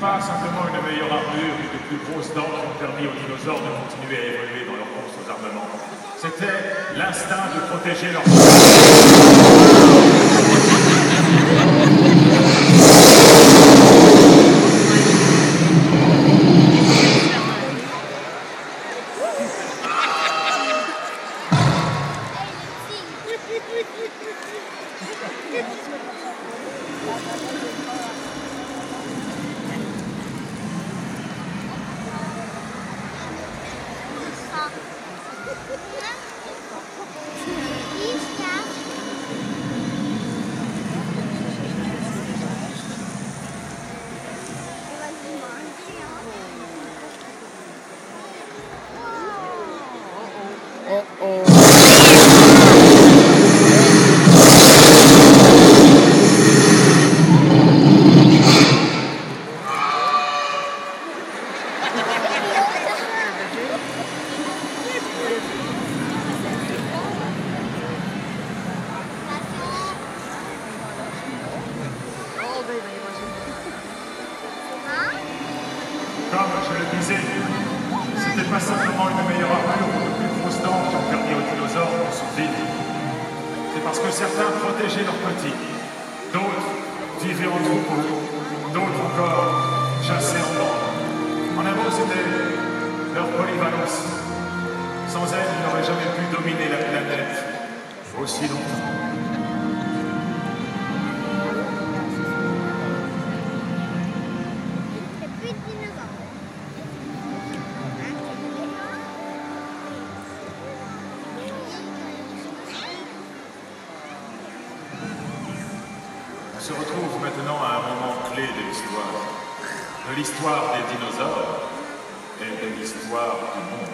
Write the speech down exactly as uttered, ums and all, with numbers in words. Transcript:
pas simplement une meilleure armure et de plus grosses dents qui ont permis aux dinosaures de continuer à évoluer dans leur course aux armements. C'était l'instinct de protéger leur... Comme je le disais, c'était pas simplement une meilleure armure ou de plus grosses dents qui ont permis aux dinosaures de survivre. C'est parce que certains protégeaient leurs petits, d'autres vivaient en troupeau, d'autres encore chassaient en bande. En un mot, c'était leur polyvalence. Sans elle, ils n'auraient jamais pu dominer la planète aussi longtemps. On se retrouve maintenant à un moment clé de l'histoire. De l'histoire des dinosaures et de l'histoire du monde.